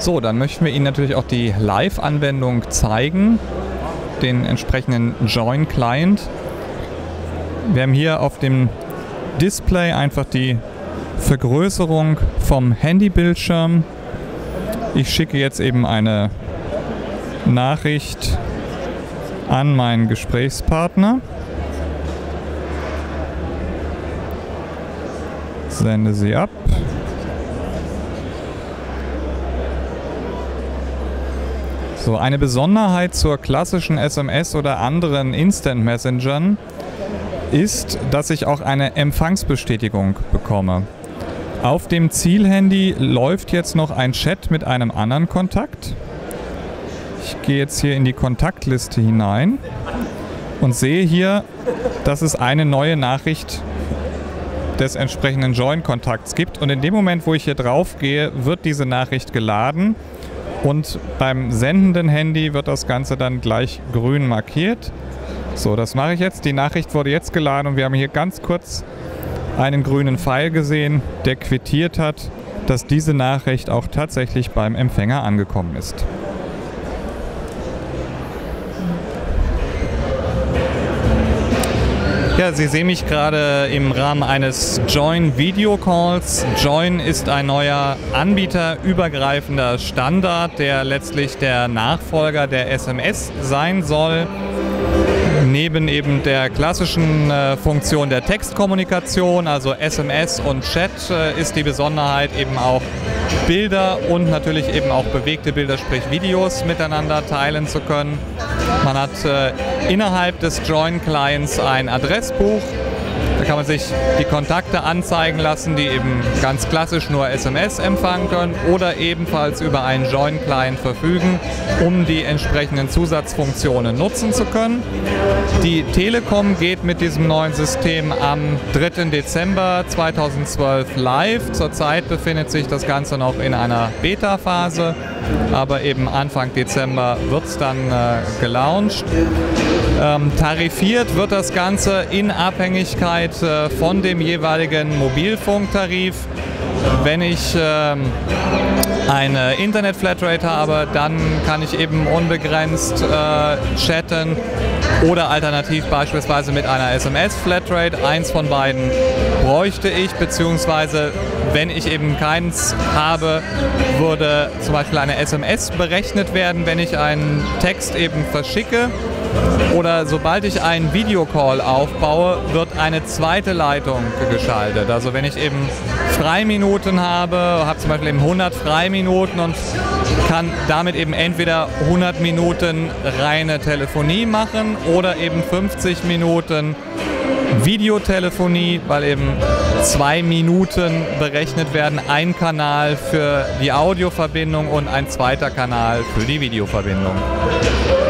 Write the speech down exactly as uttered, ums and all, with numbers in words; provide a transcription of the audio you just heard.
So, dann möchten wir Ihnen natürlich auch die Live-Anwendung zeigen, den entsprechenden Join-Client. Wir haben hier auf dem Display einfach die Vergrößerung vom Handybildschirm. Ich schicke jetzt eben eine Nachricht an meinen Gesprächspartner. Sende sie ab. So, eine Besonderheit zur klassischen S M S oder anderen Instant Messengern ist, dass ich auch eine Empfangsbestätigung bekomme. Auf dem Zielhandy läuft jetzt noch ein Chat mit einem anderen Kontakt. Ich gehe jetzt hier in die Kontaktliste hinein und sehe hier, dass es eine neue Nachricht des entsprechenden Join-Kontakts gibt. Und in dem Moment, wo ich hier drauf gehe, wird diese Nachricht geladen und beim sendenden Handy wird das Ganze dann gleich grün markiert. So, das mache ich jetzt. Die Nachricht wurde jetzt geladen und wir haben hier ganz kurz einen grünen Pfeil gesehen, der quittiert hat, dass diese Nachricht auch tatsächlich beim Empfänger angekommen ist. Ja, Sie sehen mich gerade im Rahmen eines Join Video Calls. Join ist ein neuer anbieterübergreifender Standard, der letztlich der Nachfolger der S M S sein soll. Neben eben der klassischen äh, Funktion der Textkommunikation, also S M S und Chat, äh, ist die Besonderheit eben auch Bilder und natürlich eben auch bewegte Bilder, sprich Videos miteinander teilen zu können. Man hat äh, innerhalb des Join-Clients ein Adressbuch. Da kann man sich die Kontakte anzeigen lassen, die eben ganz klassisch nur S M S empfangen können oder ebenfalls über einen Join-Client verfügen, um die entsprechenden Zusatzfunktionen nutzen zu können. Die Telekom geht mit diesem neuen System am dritten Dezember zweitausendzwölf live. Zurzeit befindet sich das Ganze noch in einer Beta-Phase, aber eben Anfang Dezember wird es dann äh, gelauncht. Ähm, tarifiert wird das Ganze in Abhängigkeit äh, von dem jeweiligen Mobilfunktarif. Wenn ich ähm, eine Internet-Flatrate habe, dann kann ich eben unbegrenzt äh, chatten oder alternativ beispielsweise mit einer S M S-Flatrate. Eins von beiden bräuchte ich, beziehungsweise wenn ich eben keins habe, würde zum Beispiel eine S M S berechnet werden, wenn ich einen Text eben verschicke. Oder sobald ich einen Videocall aufbaue, wird eine zweite Leitung geschaltet. Also wenn ich eben Freiminuten habe, habe zum Beispiel eben hundert Freiminuten und kann damit eben entweder hundert Minuten reine Telefonie machen oder eben fünfzig Minuten Videotelefonie, weil eben zwei Minuten berechnet werden, ein Kanal für die Audioverbindung und ein zweiter Kanal für die Videoverbindung.